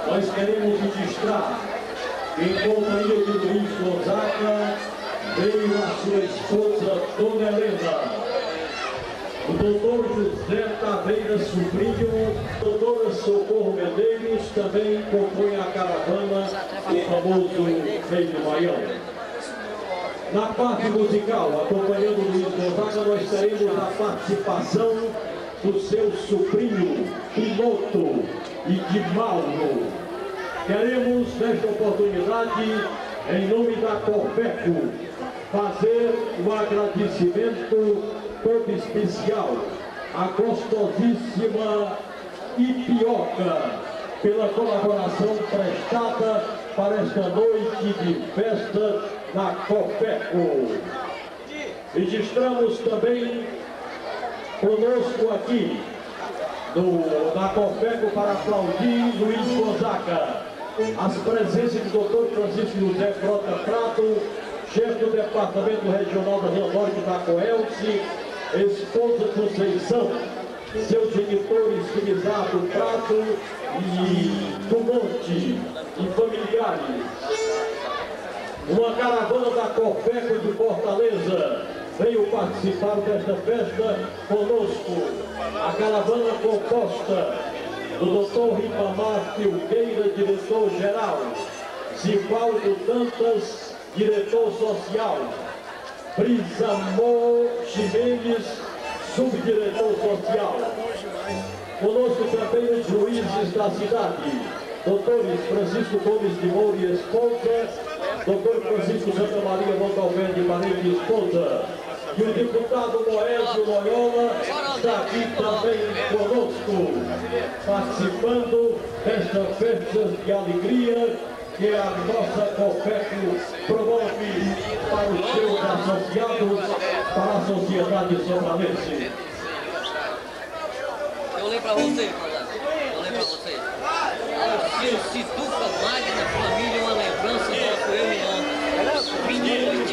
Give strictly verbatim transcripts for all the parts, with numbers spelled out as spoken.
nós queremos registrar que, em companhia de Luiz Gonzaga, veio a sua esposa, Dona Helena, o doutor José Taveira Sobrinho, a doutora Socorro Medeiros, também compõe a caravana, o famoso Rei do Baião. Na parte musical, acompanhando Luiz Gonzaga, nós teremos a participação do seu sobrinho, Piloto e de Mauro. Queremos, nesta oportunidade, em nome da Cofeco, fazer um agradecimento todo especial à gostosíssima Ipioca pela colaboração prestada para esta noite de festa na Cofeco. Registramos também conosco aqui no, na Cofeco para aplaudir Luiz Gonzaga as presenças do doutor Francisco José Frota Prato, chefe do Departamento Regional da Zona Norte da Coelce, esposa Conceição, seus genitores Felizardo Prato e do Monte e familiares. Uma caravana da Cofeco de Fortaleza veio participar desta festa conosco. A caravana composta do doutor Ribamar Filgueira, diretor-geral, Zivaldo Dantas, diretor social, Brisamor Ximenes, subdiretor social. Conosco também os juízes da cidade, doutores Francisco Gomes de Moura e esposa, doutor Francisco Santa Maria Montalverde de Parede e esposa, e o deputado Moésio Loyola está aqui também conosco, participando desta festa de alegria que a nossa Cofeco promove para os seus associados, para a sociedade sobralense. Eu olhei para você, eu olhei para você. Alcino Situca Magna, família, uma lembrança do nosso eu e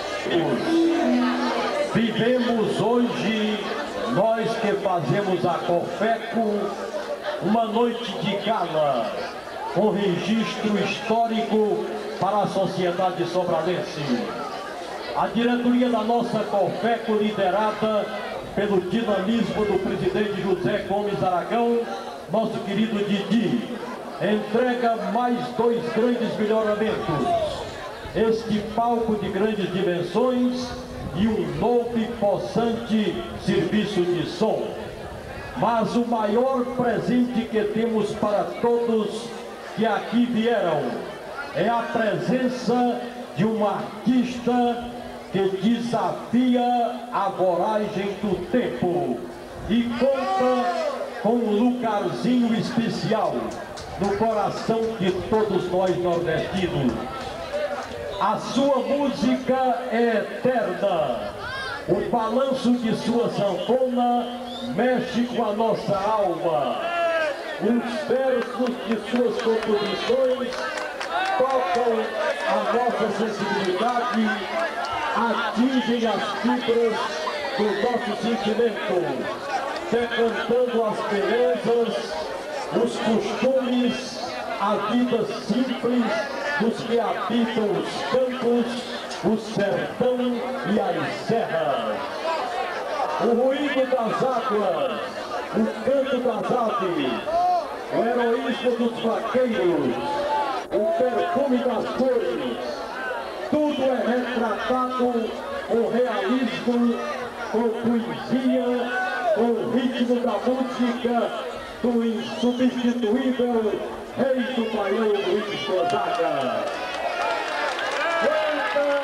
nós. Vivemos hoje, nós que fazemos a Cofeco, uma noite de gala, com registro histórico para a sociedade sobralense. A diretoria da nossa Cofeco, liderada pelo dinamismo do presidente José Gomes Aragão, nosso querido Didi, entrega mais dois grandes melhoramentos. Este palco de grandes dimensões e um novo e possante serviço de som. Mas o maior presente que temos para todos que aqui vieram é a presença de um artista que desafia a voragem do tempo e conta com um lugarzinho especial no coração de todos nós nordestinos. A sua música é eterna, o balanço de sua sanfona mexe com a nossa alma. Os versos de suas composições tocam a nossa sensibilidade, atingem as fibras do nosso sentimento, decantando as belezas, os costumes, a vida simples dos que habitam os campos, o sertão e as serras. O ruído das águas, o canto das aves, o heroísmo dos vaqueiros, o perfume das cores, tudo é retratado com realismo, com poesia, com o ritmo da música do insubstituível Rei do Baião, Luiz Gonzaga. Quanta,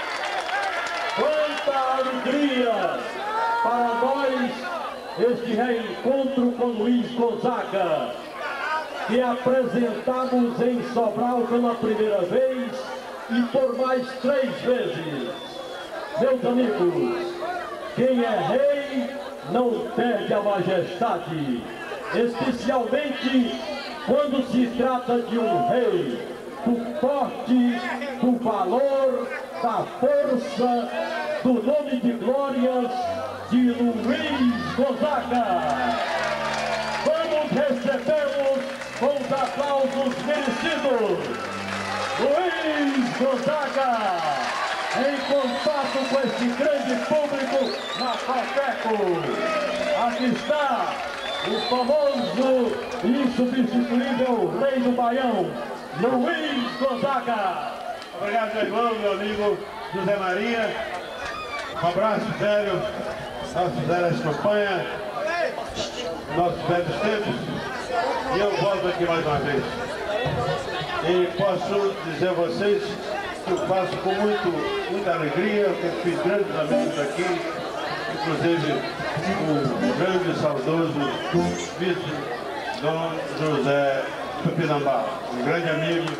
quanta alegria para nós este reencontro com Luiz Gonzaga, que apresentamos em Sobral pela primeira vez e por mais três vezes. Meus amigos, quem é rei não perde a majestade, especialmente quando se trata de um rei, do porte, do valor, da força, do nome de glórias de Luiz Gonzaga. Vamos recebê-los com os aplausos Argentinos, Luiz Gonzaga, em contato com este grande público na Cofeco. Aqui está o famoso e insubstituível rei do Baião, Luiz Gonzaga. Obrigado, meu irmão, meu amigo José Maria. Um abraço sério, nosso velhas campanha, nossos velhos tempos. E eu volto aqui mais uma vez. E posso dizer a vocês que eu faço com muito, muita alegria, porque eu fiz grandes amigos aqui, inclusive o grande e saudoso vice Dom José Tupinambá, um grande amigo.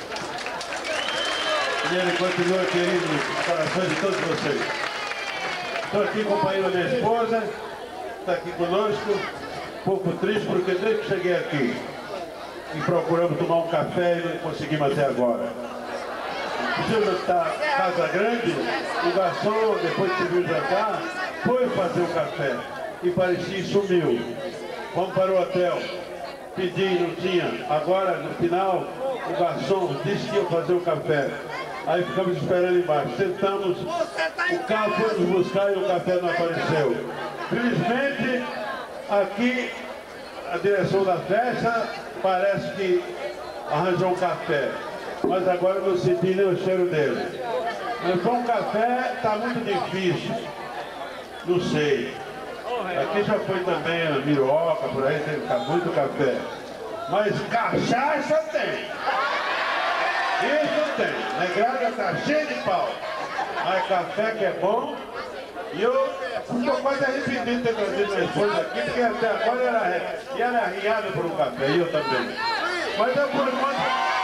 E ele continua querido nos corações de todos vocês. Estou aqui acompanhando a minha esposa, está aqui conosco, um pouco triste porque desde que cheguei aqui e procuramos tomar um café e não conseguimos até agora. Precisamos estar casa grande, o garçom, depois que viu jantar, foi fazer o café e parecia e sumiu. Vamos para o hotel, pedi, não tinha. Agora, no final, o garçom disse que ia fazer o café. Aí ficamos esperando embaixo. Sentamos, o carro foi nos buscar e o café não apareceu. Felizmente, aqui, a direção da festa parece que arranjou um café. Mas agora não senti nem o cheiro dele. Mas para um café está muito difícil. Não sei. Aqui já foi também a Miroca, por aí tem muito café. Mas cachaça tem. Isso tem. Negrada está cheia de pau. Mas café que é bom. E eu estou quase arrependido de ter trazido minha esposa aqui, porque até agora era, e era arriada por um café, e eu também. Mas eu por enquanto...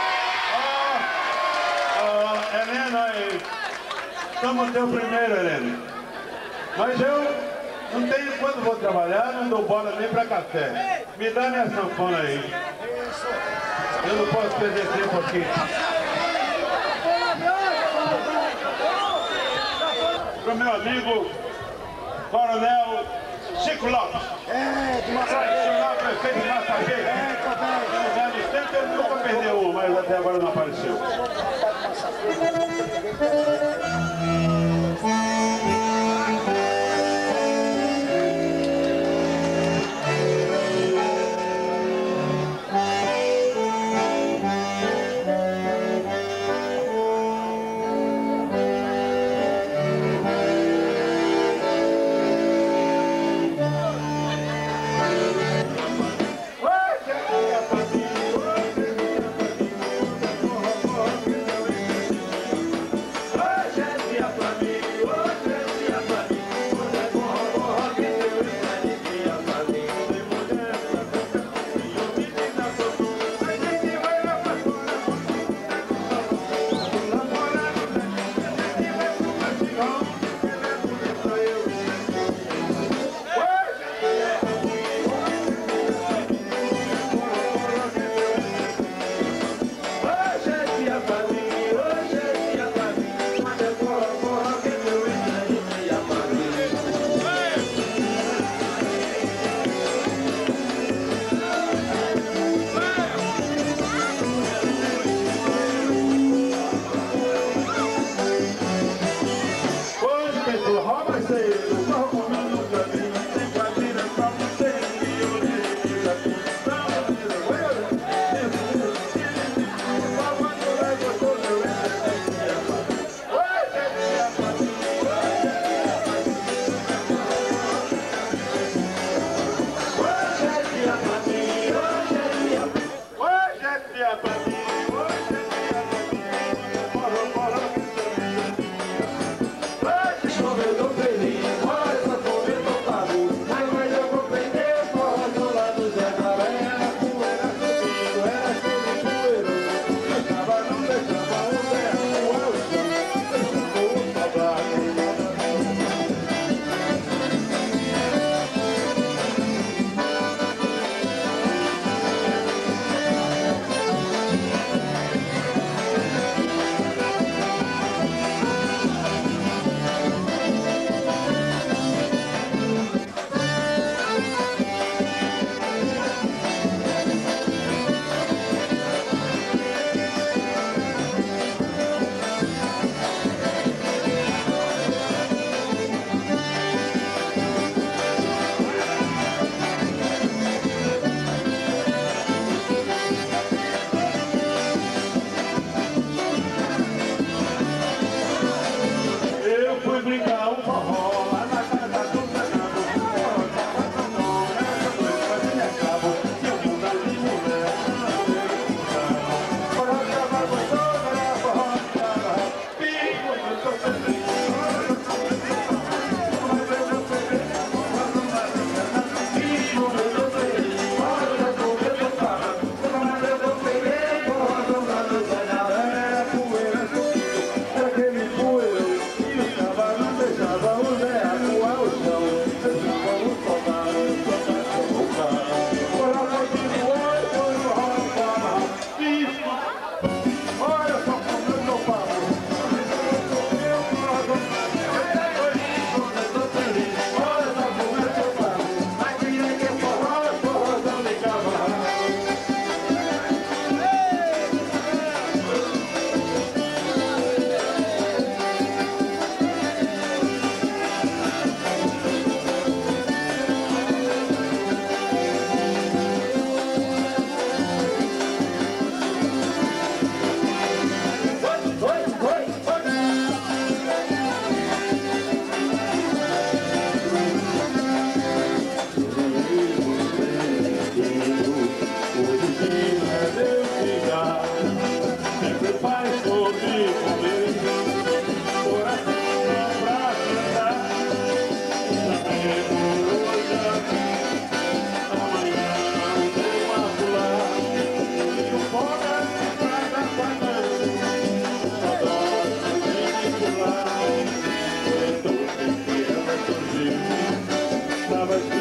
Ah, ah, Helena, estamos teu primeiro, Helena. Mas eu não tenho, quando vou trabalhar, não dou bola nem para café. Me dá minha sanfona aí. Eu não posso perder tempo aqui. Para o meu amigo Coronel Chico Lopes, é, tradicional prefeito de Massageiro. É, tá bem. No lugar de tempo ele nunca perdeu um, mas até agora não apareceu.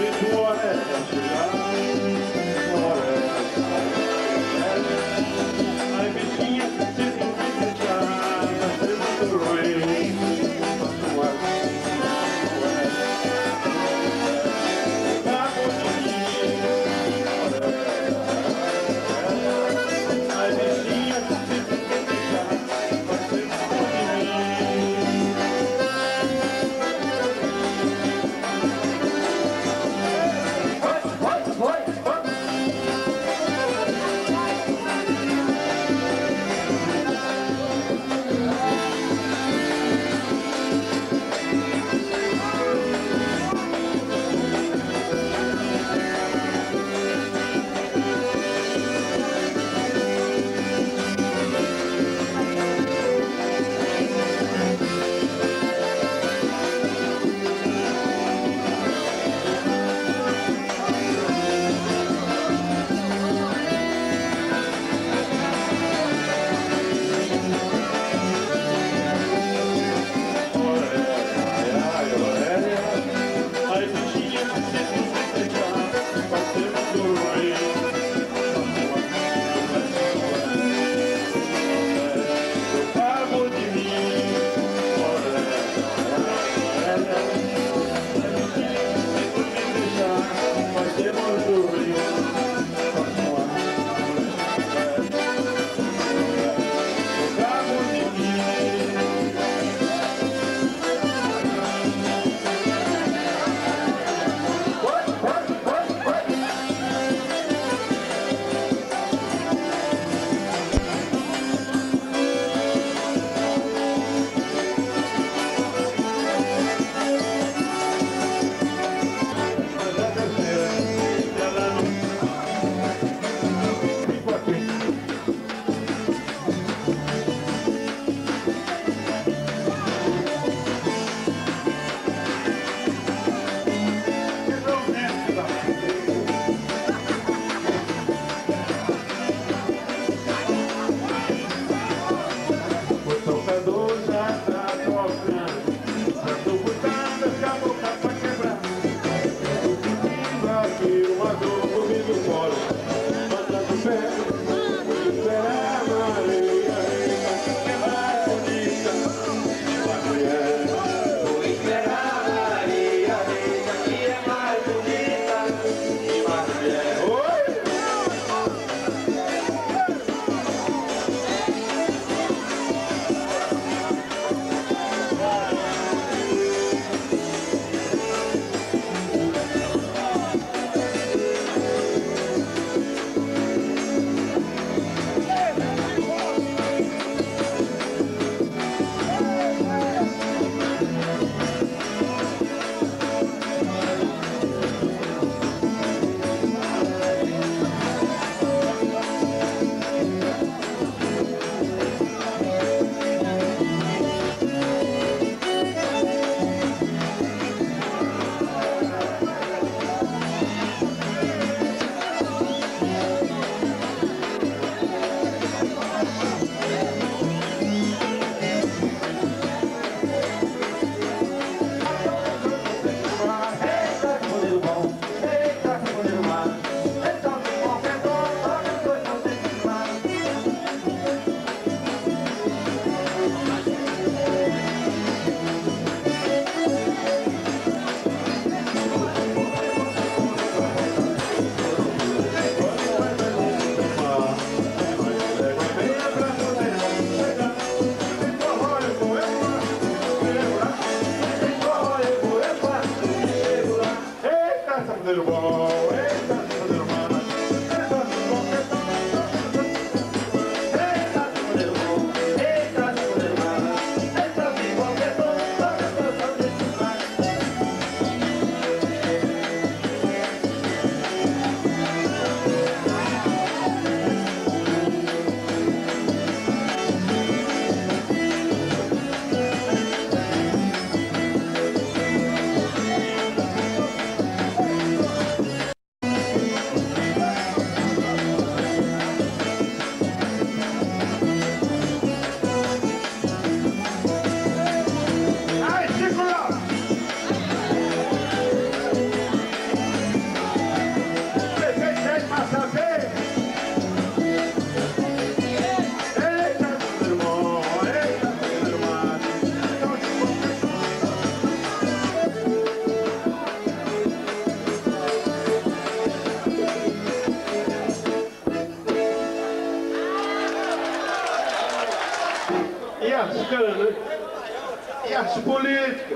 little boy. encarando, né? E arte política.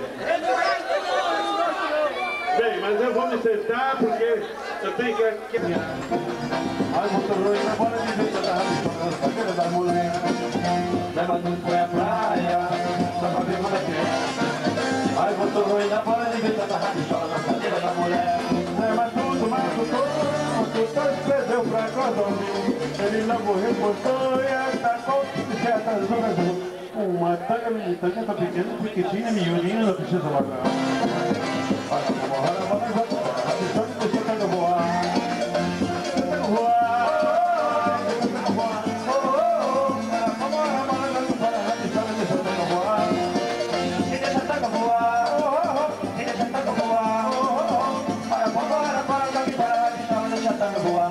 Bem, mas eu vou me sentar porque eu tenho que... Ai, motorou e na bola de vista da rádio, da mulher. Leva tudo foi a praia, só pra ver como é que é. Ai, motorou e na bola de vista da rádio, chora na cadeira da mulher. Leva tudo, mas o doutor perdeu pra Cosomil. Ele não morreu, botou e atacou de certas zonas. Uma tanga militante tá pequena, pequitinha, miudinha, não precisa largar. Olha, vamos rolar, vamos rolar. A missão de você tá no voar. Tá no voar. Tá no voar. Oh, oh, oh. Vamos rolar, vamos rolar. A missão de você tá no voar. Quem deixa tá no voar. Oh, oh, oh. Quem deixa tá no voar. Oh, oh, oh. Para, vamos rolar, para, para, para. A missão de você tá no voar.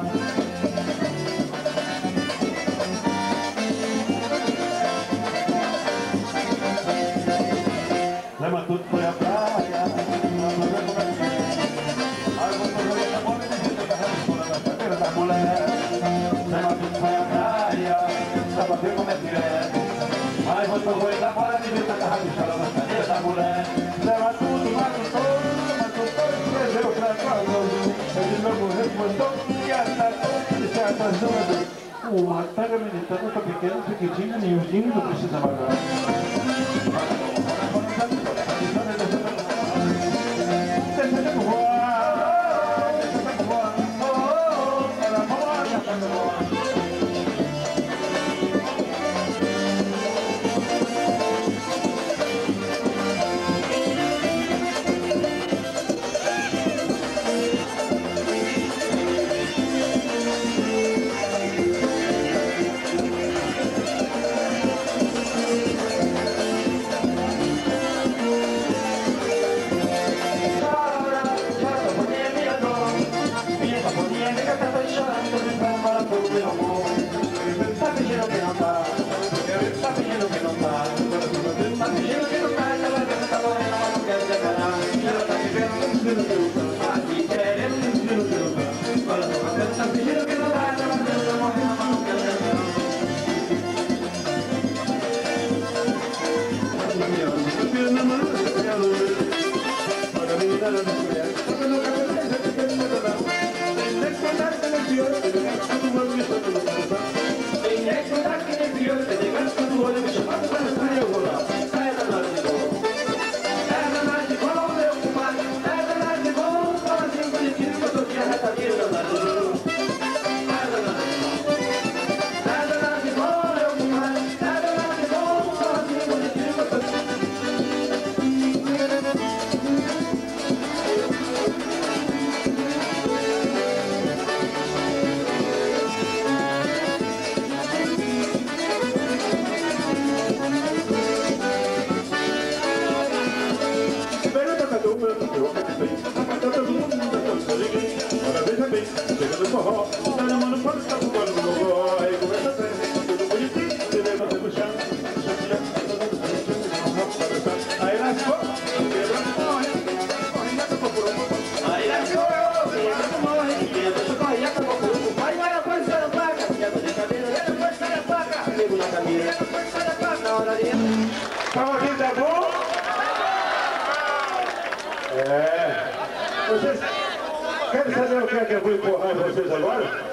Leva tudo foi a praia, ai, vou correr na bola de vida da rádio, na cadeira da mulher. Leva tudo foi a praia, só pra ver como é que é. Ai, vou correr na bola de vida da rádio, na cadeira da mulher. Leva tudo, mata todo, mata todo, perdeu pra Cosomil. Ele não morreu, botou e atacou de certas zonas. Uma tanga militante, tá pequena, pequitinha, miudinho, não precisa vagar. Então aqui tá bom? É. Vocês querem saber o que é que eu vou empurrar em vocês agora?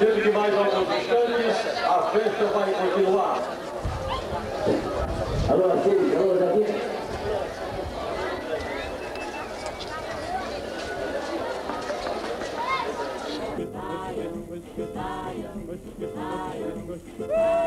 Dentro de mais alguns instantes, a festa vai continuar. Alô, Davi, alô, Davi. Goodbye, goodbye, goodbye, goodbye.